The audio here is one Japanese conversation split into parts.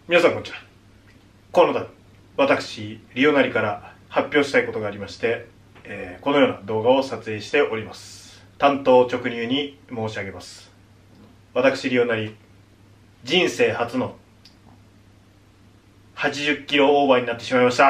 皆さんこんにちは。河野太、私リオナリから発表したいことがありまして、このような動画を撮影しております。単刀直入に申し上げます。私リオナリ、人生初の80キロオーバーになってしまいました。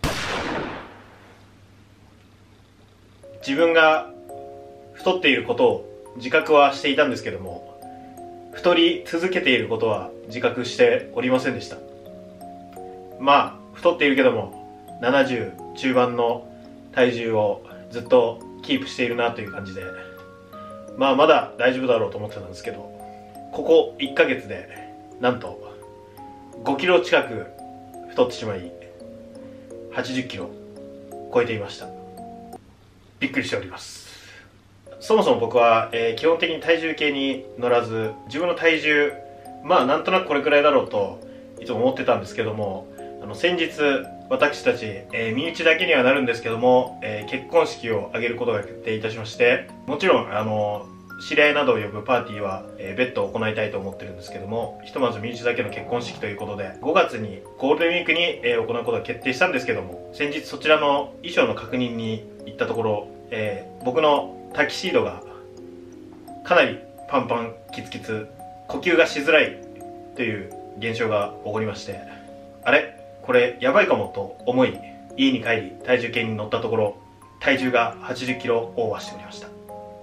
自分が太っていることを自覚はしていたんですけども、太り続けていることは自覚しておりませんでした。まあ太っているけども70中盤の体重をずっとキープしているなという感じで、まあまだ大丈夫だろうと思ってたんですけど、ここ1ヶ月でなんと5キロ近く太ってしまい、80キロ超えていました。びっくりしております。そもそも僕は、基本的に体重計に乗らず、自分の体重まあなんとなくこれくらいだろうといつも思ってたんですけども、先日私たち、身内だけにはなるんですけども、結婚式を挙げることが決定いたしまして、もちろん知り合いなどを呼ぶパーティーは、別途行いたいと思ってるんですけども、ひとまず身内だけの結婚式ということで5月にゴールデンウィークに、行うことが決定したんですけども、先日そちらの衣装の確認に行ったところ、僕のタキシードがかなりパンパンキツキツ、呼吸がしづらいという現象が起こりまして、あれこれやばいかもと思い、家に帰り体重計に乗ったところ、体重が80キロオーバーしておりました。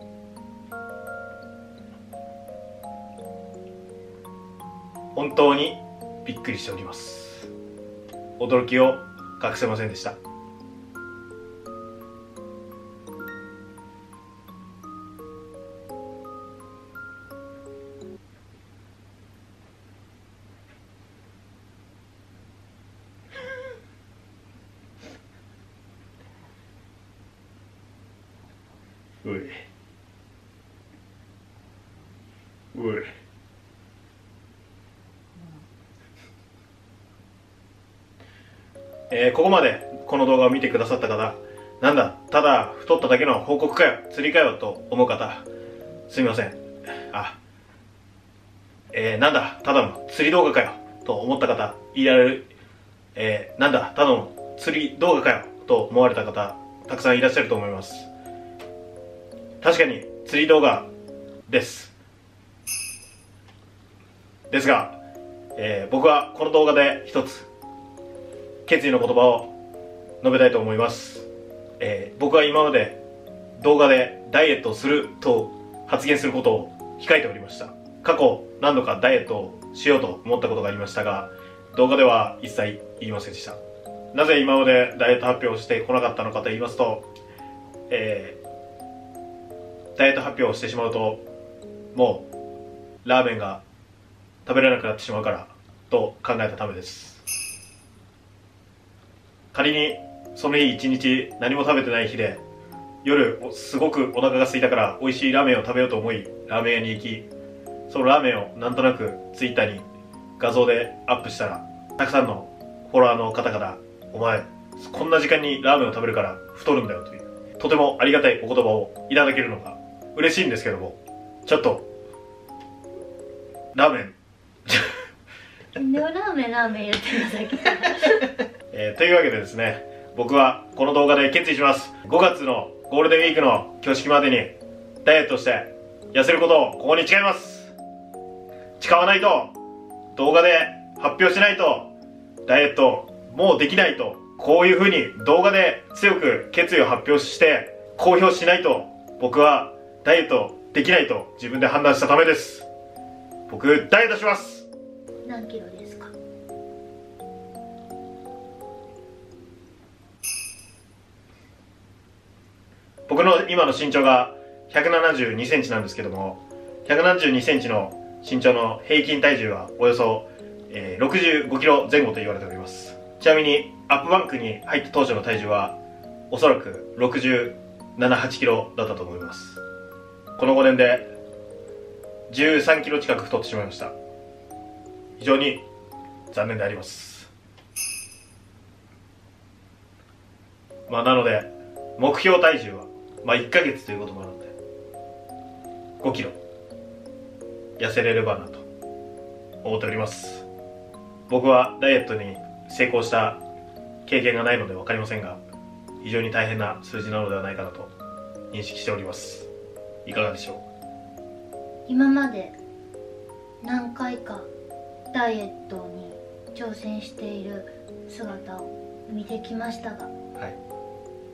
本当にびっくりしております。驚きを隠せませんでした。おいおい、ここまでこの動画を見てくださった方、なんだただ太っただけの報告かよ、釣りかよと思う方、すみません。なんだただの釣り動画かよと思った方いられる、なんだただの釣り動画かよと思われた方、たくさんいらっしゃると思います。確かに釣り動画ですが、僕はこの動画で一つ決意の言葉を述べたいと思います。僕は今まで動画でダイエットをすると発言することを控えておりました。過去何度かダイエットをしようと思ったことがありましたが、動画では一切言いませんでした。なぜ今までダイエット発表をしてこなかったのかと言いますと、ダイエット発表をしてしまうともうラーメンが食べられなくなってしまうからと考えたためです。仮にその日一日何も食べてない日で、夜すごくお腹が空いたから美味しいラーメンを食べようと思いラーメン屋に行き、そのラーメンをなんとなくツイッターに画像でアップしたら、たくさんのフォロワーの方から「お前こんな時間にラーメンを食べるから太るんだよ」という、とてもありがたいお言葉をいただけるのが嬉しいんですけども、ちょっとラーメンでもラーメン言ってるだけというわけでですね、僕はこの動画で決意します。5月のゴールデンウィークの挙式までにダイエットして痩せることをここに誓います。誓わないと、動画で発表しないとダイエットもうできないと、こういう風に動画で強く決意を発表して公表しないと僕はダイエットできないと自分で判断したためです。僕ダイエットします。 何キロですか？ 僕の今の身長が172センチなんですけども、172センチの身長の平均体重はおよそ、65キロ前後と言われております。ちなみにアップバンクに入った当初の体重はおそらく67、8キロだったと思います。この5年で13キロ近く太ってしまいました。非常に残念であります。なので目標体重は1ヶ月ということもあるので5キロ痩せれればなと思っております。 僕はダイエットに成功した経験がないので分かりませんが、非常に大変な数字なのではないかなと認識しております。いかがでしょ今まで何回かダイエットに挑戦している姿を見てきましたが、 う？はい。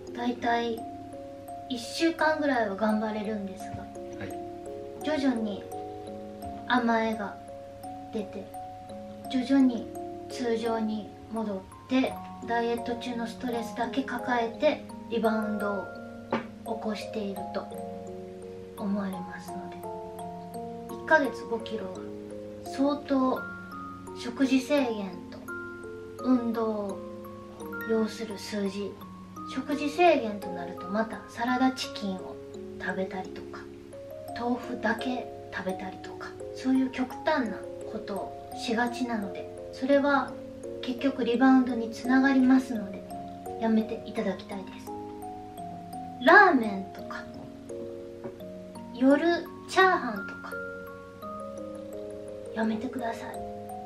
だいたい1週間ぐらいは頑張れるんですが、 はい。 徐々に甘えが出て、徐々に通常に戻って、ダイエット中のストレスだけ抱えてリバウンドを起こしていると思われますので、1ヶ月5キロは相当食事制限と運動を要する数字。食事制限となるとまたサラダチキンを食べたりとか、豆腐だけ食べたりとか、そういう極端なことをしがちなので、それは結局リバウンドにつながりますので、やめていただきたいです。ラーメンとか夜チャーハンとかやめてください。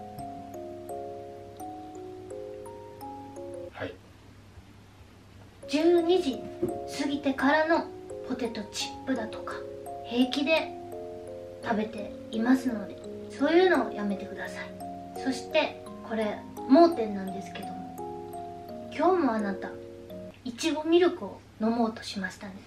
はい。 12時過ぎてからのポテトチップだとか平気で食べていますので、そういうのをやめてください。そしてこれ盲点なんですけども、今日もあなたいちごミルクを飲もうとしましたね。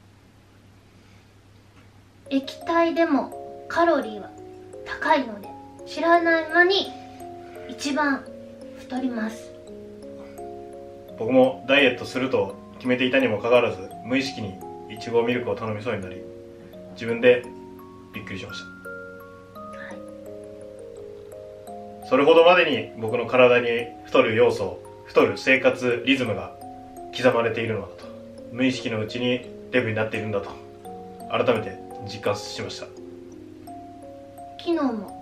液体でもカロリーは高いので、知らない間に一番太ります。 僕もダイエットすると決めていたにもかかわらず、無意識にいちごミルクを頼みそうになり、自分でびっくりしました。 はい。 それほどまでに僕の体に太る要素、太る生活リズムが刻まれているのだと、無意識のうちにデブになっているんだと改めて実感しました。 昨日も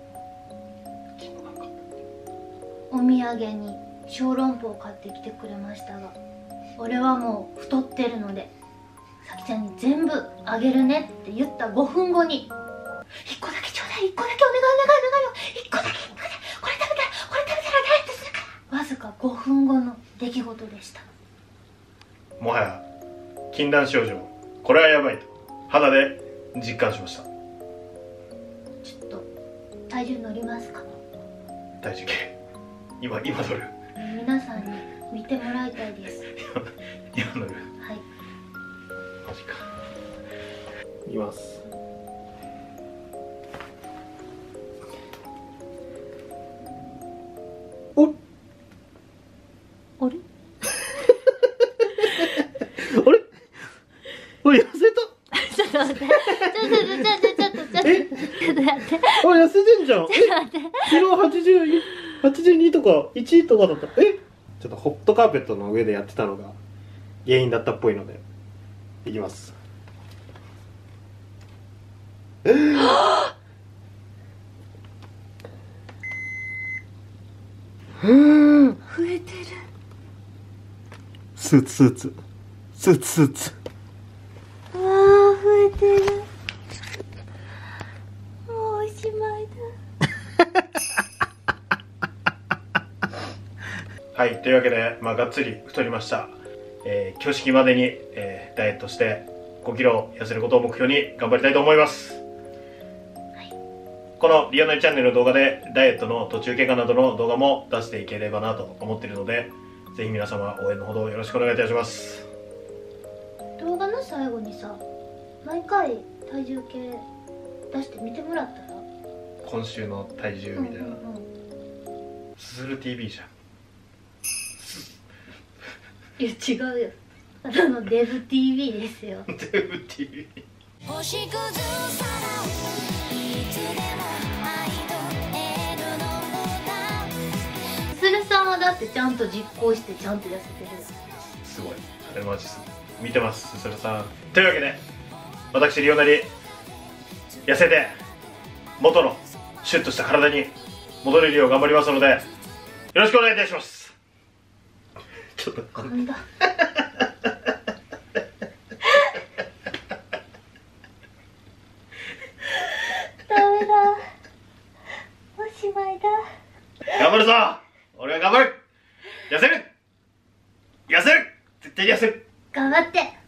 お土産に小籠包を買ってきてくれましたが、俺はもう太ってるのでさきちゃんに全部あげるねって言った5分後に、1個だけちょうだい、1個だけお願いよ、1個だけ、これ食べたらダイエットするから。わずか5分後の出来事でした。 もはや禁断症状、これはやばいと肌で実感しました。 ちょっと体重乗りますか？ 体重計今乗る。 皆さんに見てもらいたいです。 今乗る。 はい。 マジか。いきます。おっ、 あれあれ、おい、痩せちょっと待って、ちょっと待って。 た。あ、痩せてんじゃん。 ちょっと待って。 昨日82とか1とかだった。ちょっとホットカーペットの上でやってたのが原因だったっぽいのでいきます。 増えてる。 スーツうわー、増えてる。もうおしまいだ。 はい、というわけで、がっつり太りました。挙式までに、ダイエットして5キロ痩せることを目標に頑張りたいと思います。このリオナリチャンネルの動画でダイエットの途中経過などの動画も出していければなと思っているので、ぜひ皆様応援のほどよろしくお願いいたします。 動画の最後にさ、毎回体重計出して見てもらったら、 今週の体重みたいな、すする TV じゃん。 いや違うよ、ただのデブ TV ですよ。 デブ TV。 星屑さらいつでも愛とエールの歌。 するさんはだってちゃんと実行してちゃんと痩せてる。 すごい、あれマジす見てます、すするさん。というわけで私リオナリ痩せて元のシュッとした体に戻れるよう頑張りますのでよろしくお願いいたします。ちょっと噛んだ。ダメだ、おしまいだ。 頑張るぞ。俺は頑張る。痩せる。絶対に痩せる。 頑張って。